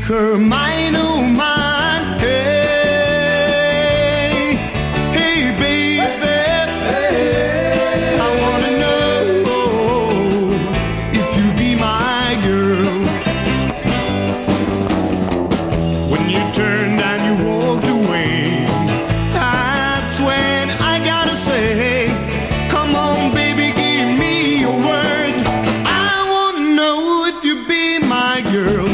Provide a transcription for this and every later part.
her mine, oh mine. Hey, hey, baby, hey, I wanna know if you be my girl. When you turned and you walked away, that's when I gotta say, come on, baby, give me your word. I wanna know if you be my girl.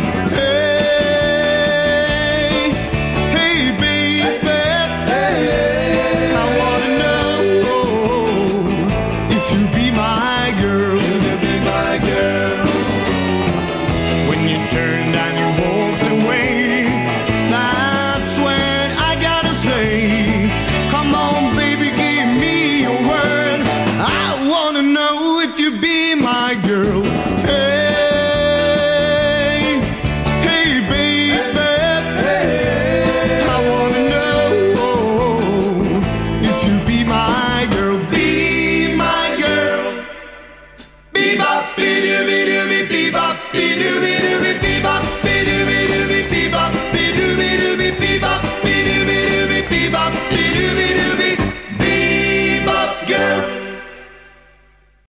Hey, hey, baby, hey, I wanna know if you be my girl. If you be my girl. When you turned and you walked away, that's when I gotta say, come on, baby, give me your word. I wanna know if you be my girl. Hey, hey, baby, hey, I wanna know if you be my girl. Be my girl. Be bop, be doo, be doo, be bop, be doo, be.